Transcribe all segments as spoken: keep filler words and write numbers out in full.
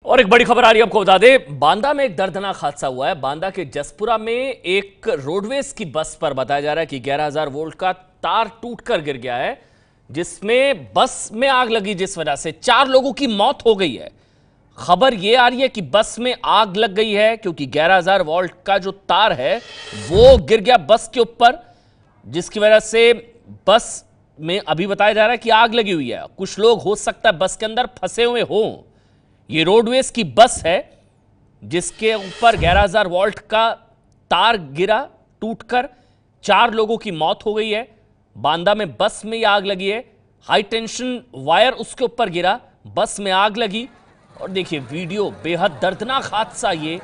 और एक बड़ी खबर आ रही है, आपको बता दें, बांदा में एक दर्दनाक हादसा हुआ है। बांदा के जसपुरा में एक रोडवेज की बस पर बताया जा रहा है कि ग्यारह हज़ार वोल्ट का तार टूटकर गिर गया है, जिसमें बस में आग लगी, जिस वजह से चार लोगों की मौत हो गई है। खबर यह आ रही है कि बस में आग लग गई है क्योंकि ग्यारह हज़ार वोल्ट का जो तार है वो गिर गया बस के ऊपर, जिसकी वजह से बस में अभी बताया जा रहा है कि आग लगी हुई है। कुछ लोग हो सकता है बस के अंदर फंसे हुए हों। ये रोडवेज की बस है जिसके ऊपर ग्यारह हज़ार वोल्ट का तार गिरा, टूटकर चार लोगों की मौत हो गई है। बांदा में बस में ये आग लगी है, हाई टेंशन वायर उसके ऊपर गिरा, बस में आग लगी। और देखिए वीडियो, बेहद दर्दनाक हादसा ये,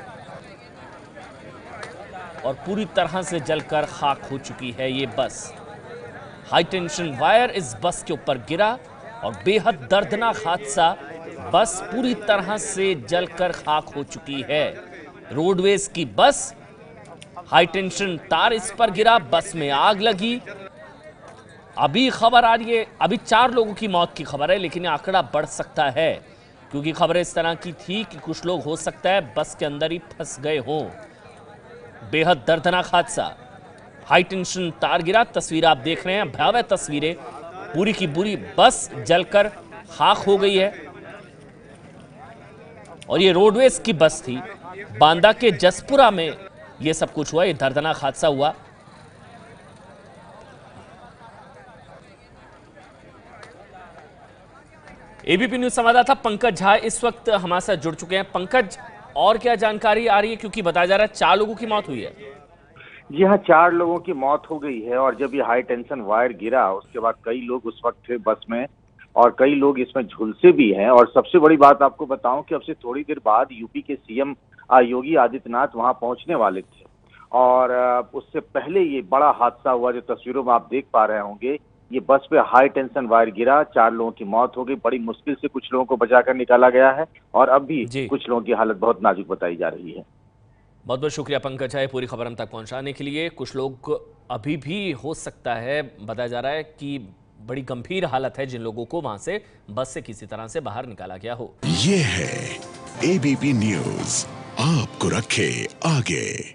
और पूरी तरह से जलकर खाक हो चुकी है ये बस। हाई टेंशन वायर इस बस के ऊपर गिरा और बेहद दर्दनाक हादसा, बस पूरी तरह से जलकर खाक हो चुकी है। रोडवेज की बस, हाई टेंशन तार इस पर गिरा, बस में आग लगी। अभी खबर आ रही है, अभी चार लोगों की मौत की खबर है, लेकिन आंकड़ा बढ़ सकता है क्योंकि खबरें इस तरह की थी कि कुछ लोग हो सकता है बस के अंदर ही फंस गए हों। बेहद दर्दनाक हादसा, हाई टेंशन तार गिरा। तस्वीर आप देख रहे हैं, भयावह तस्वीरें, पूरी की पूरी बस जलकर खाक हो गई है। और ये रोडवेज की बस थी। बांदा के जसपुरा में ये सब कुछ हुआ, ये दर्दनाक हादसा हुआ। एबीपी न्यूज संवाददाता पंकज झा इस वक्त हमारे साथ जुड़ चुके हैं। पंकज, और क्या जानकारी आ रही है, क्योंकि बताया जा रहा है चार लोगों की मौत हुई है। जी हाँ, चार लोगों की मौत हो गई है। और जब ये हाई टेंशन वायर गिरा उसके बाद कई लोग उस वक्त थे बस में और कई लोग इसमें झुलसे भी हैं। और सबसे बड़ी बात आपको बताऊं कि अब से थोड़ी देर बाद यूपी के सीएम योगी आदित्यनाथ वहां पहुंचने वाले थे और उससे पहले ये बड़ा हादसा हुआ जो तस्वीरों में आप देख पा रहे होंगे। ये बस पे हाई टेंशन वायर गिरा, चार लोगों की मौत हो गई। बड़ी मुश्किल से कुछ लोगों को बचाकर निकाला गया है और अब भी कुछ लोगों की हालत बहुत नाजुक बताई जा रही है। बहुत बहुत शुक्रिया पंकज है पूरी खबर हम तक पहुंचाने के लिए। कुछ लोग अभी भी हो सकता है, बताया जा रहा है कि बड़ी गंभीर हालत है जिन लोगों को वहां से बस से किसी तरह से बाहर निकाला गया हो। ये है एबीपी न्यूज, आपको रखे आगे।